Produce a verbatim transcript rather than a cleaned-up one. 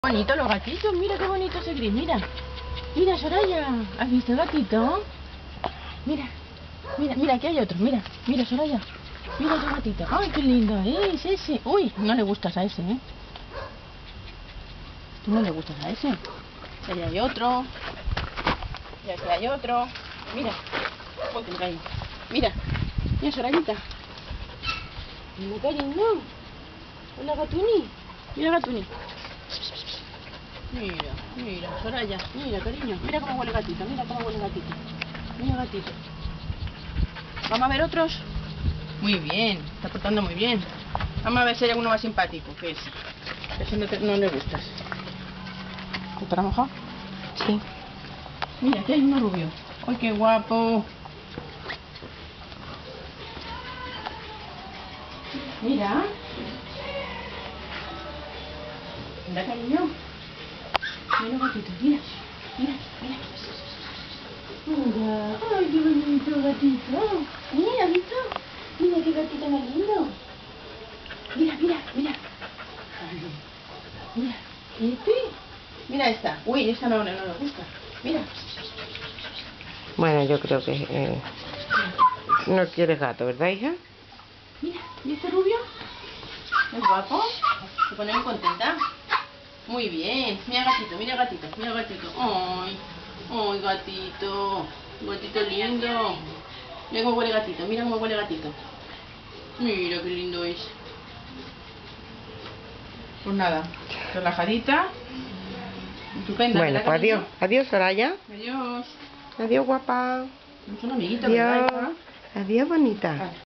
Bonito los gatitos, mira qué bonito ese gris, mira. Mira, Soraya, ¿has visto el gatito? Mira, mira, mira, aquí hay otro, mira, mira, Soraya. Mira otro gatito. Ay, qué lindo es ese. Uy, no le gustas a ese, ¿eh? Tú no le gustas a ese. Y ahí hay otro. Y aquí hay otro. Mira. Uy, que me caí. Mira, mira, Sorayita. Mira, cariño. Hola, Gatuni. Mira, Gatuni. Mira, mira, Soraya, mira, cariño, mira cómo huele gatito, mira cómo huele gatito. Mira, gatito. ¿Vamos a ver otros? Muy bien, está portando muy bien. Vamos a ver si hay alguno más simpático que ese. Ese no, te, no le gustas. ¿Estará mojado? Sí. Mira, aquí hay uno rubio. ¡Ay, qué guapo! Mira. Mira, cariño. Mira, gatito, mira, mira, mira. Mira, ay, qué bonito gatito. Mira, ¿visto? Mira qué gatito más lindo. Mira, mira, mira. Mira, este. Mira esta. Uy, esta no, no, no me gusta. Mira. Bueno, yo creo que eh, no quieres gato, ¿verdad, hija? Mira, ¿y este rubio? ¿Es guapo? Se pone muy contenta. Muy bien. Mira gatito, mira gatito, mira gatito. Ay, ay, gatito. Gatito lindo. Mira cómo huele gatito, mira cómo huele gatito. Mira qué lindo es. Pues nada, relajadita. Estupenda. Bueno, ¿verdad, pues adiós. cariño? Adiós, Soraya. Adiós. Adiós, guapa. Es un amiguito, Adiós. ¿verdad, hija? Adiós, bonita. Vale.